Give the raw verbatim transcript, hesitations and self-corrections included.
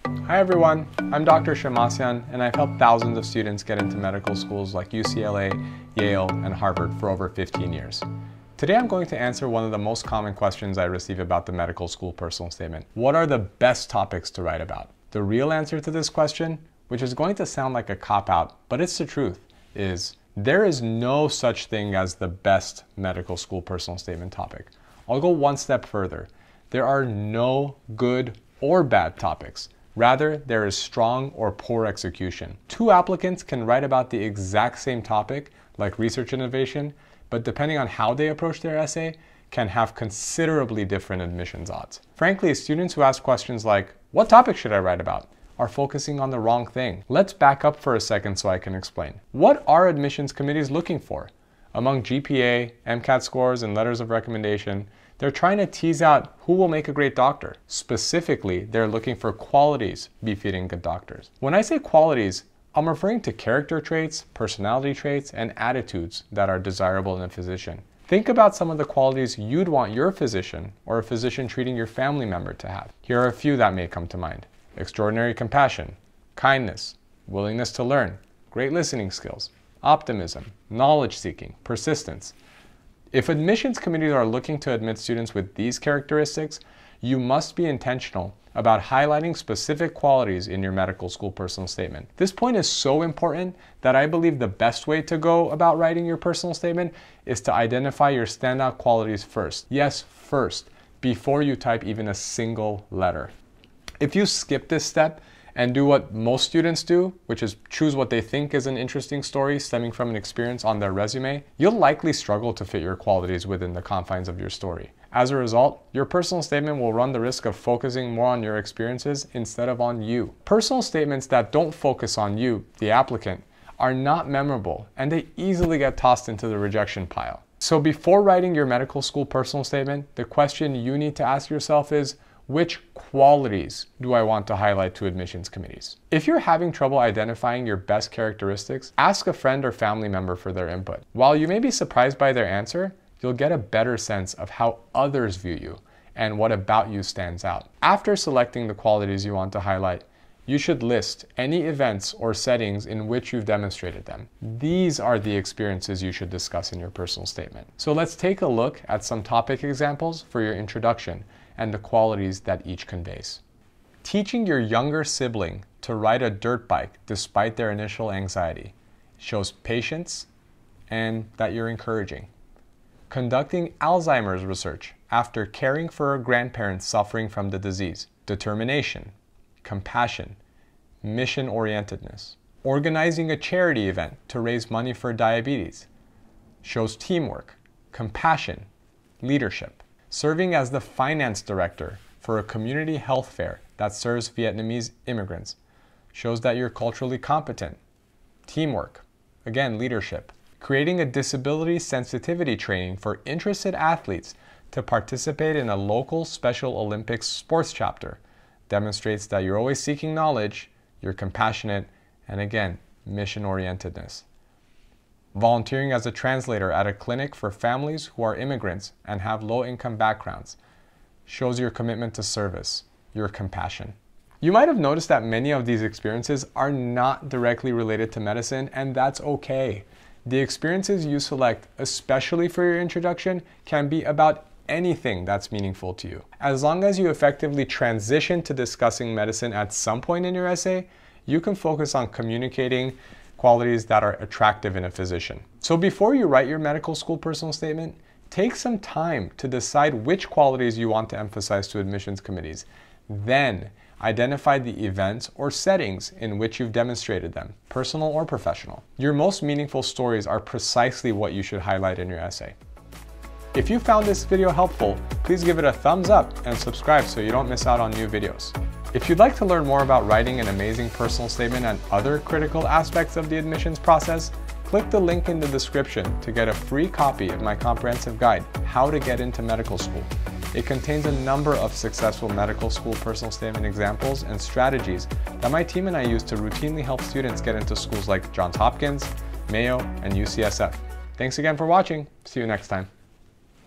Hi everyone, I'm Doctor Shamasyan, and I've helped thousands of students get into medical schools like U C L A, Yale, and Harvard for over fifteen years. Today I'm going to answer one of the most common questions I receive about the medical school personal statement. What are the best topics to write about? The real answer to this question, which is going to sound like a cop-out, but it's the truth, is there is no such thing as the best medical school personal statement topic. I'll go one step further. There are no good or bad topics. Rather, there is strong or poor execution. Two applicants can write about the exact same topic, like research innovation, but depending on how they approach their essay, can have considerably different admissions odds. Frankly, students who ask questions like, what topic should I write about, are focusing on the wrong thing. Let's back up for a second so I can explain. What are admissions committees looking for? Among G P A, MCAT scores, and letters of recommendation, they're trying to tease out who will make a great doctor. Specifically, they're looking for qualities befitting good doctors. When I say qualities, I'm referring to character traits, personality traits, and attitudes that are desirable in a physician. Think about some of the qualities you'd want your physician or a physician treating your family member to have. Here are a few that may come to mind. Extraordinary compassion, kindness, willingness to learn, great listening skills, optimism, knowledge seeking, persistence. If admissions committees are looking to admit students with these characteristics, you must be intentional about highlighting specific qualities in your medical school personal statement. This point is so important that I believe the best way to go about writing your personal statement is to identify your standout qualities first. Yes, first, before you type even a single letter. If you skip this step and do what most students do, which is choose what they think is an interesting story stemming from an experience on their resume, you'll likely struggle to fit your qualities within the confines of your story. As a result, your personal statement will run the risk of focusing more on your experiences instead of on you. Personal statements that don't focus on you, the applicant, are not memorable, and they easily get tossed into the rejection pile. So before writing your medical school personal statement, the question you need to ask yourself is, which qualities do I want to highlight to admissions committees? If you're having trouble identifying your best characteristics, ask a friend or family member for their input. While you may be surprised by their answer, you'll get a better sense of how others view you and what about you stands out. After selecting the qualities you want to highlight, you should list any events or settings in which you've demonstrated them. These are the experiences you should discuss in your personal statement. So let's take a look at some topic examples for your introduction and the qualities that each conveys. Teaching your younger sibling to ride a dirt bike despite their initial anxiety shows patience and that you're encouraging. Conducting Alzheimer's research after caring for a grandparent suffering from the disease. Determination, compassion, mission-orientedness. Organizing a charity event to raise money for diabetes shows teamwork, compassion, leadership. Serving as the finance director for a community health fair that serves Vietnamese immigrants shows that you're culturally competent. Teamwork, again, leadership. Creating a disability sensitivity training for interested athletes to participate in a local Special Olympics sports chapter demonstrates that you're always seeking knowledge, you're compassionate, and again, mission-orientedness. Volunteering as a translator at a clinic for families who are immigrants and have low-income backgrounds shows your commitment to service, your compassion. You might have noticed that many of these experiences are not directly related to medicine, and that's okay. The experiences you select, especially for your introduction, can be about anything that's meaningful to you. As long as you effectively transition to discussing medicine at some point in your essay, you can focus on communicating qualities that are attractive in a physician. So before you write your medical school personal statement, take some time to decide which qualities you want to emphasize to admissions committees. Then, identify the events or settings in which you've demonstrated them, personal or professional. Your most meaningful stories are precisely what you should highlight in your essay. If you found this video helpful, please give it a thumbs up and subscribe so you don't miss out on new videos. If you'd like to learn more about writing an amazing personal statement and other critical aspects of the admissions process, click the link in the description to get a free copy of my comprehensive guide, How to Get into Medical School. It contains a number of successful medical school personal statement examples and strategies that my team and I use to routinely help students get into schools like Johns Hopkins, Mayo, and U C S F. Thanks again for watching. See you next time.